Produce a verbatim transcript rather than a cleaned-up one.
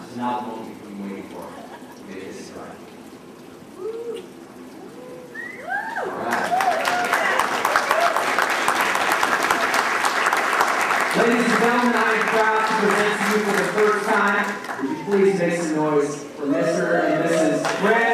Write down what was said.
is now the moment you've been waiting for. You may kiss it right. All right. Ladies and gentlemen, I am proud to present to you for the first time. Would you please make some noise for Mister and Missus Grant?